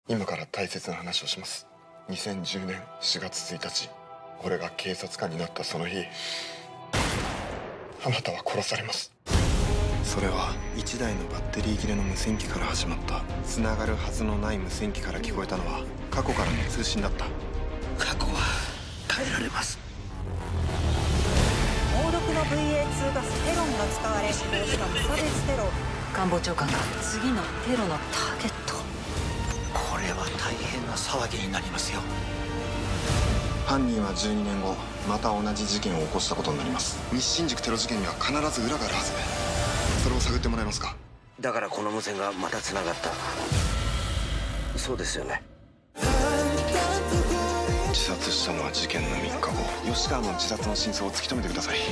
今から大切な話をします。2010年4月1日、俺が警察官になったその日、あなたは殺されます。それは1台のバッテリー切れの無線機から始まった。繋がるはずのない無線機から聞こえたのは過去からの通信だった。 過去は変えられます。 猛毒の VA2 ガスヘロンが使われ、こうした無差別テロ。官房長官が次のテロのターゲット。 これは大変な騒ぎになりますよ。 犯人は12年後また同じ事件を起こしたことになります。西新宿テロ事件には必ず裏があるはず。それを探ってもらえますか？ だからこの無線がまた繋がった。そうですよね。 自殺したのは事件の3日後。吉川の自殺の真相を突き止めてください。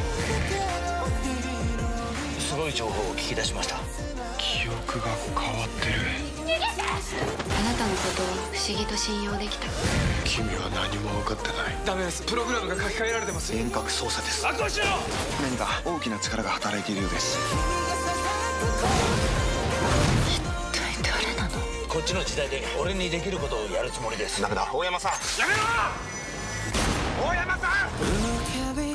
すごい情報を聞き出しました。 記憶が変わってる。 あなたのことを不思議と信用できた。 君は何も分かってない。 ダメです。プログラムが書き換えられてます。 遠隔操作です。 確保しろ。 何か大きな力が働いているようです。 一体誰なの？ こっちの時代で俺にできることをやるつもりです。 ダメだ、大山さん。 やめろ。大山さん。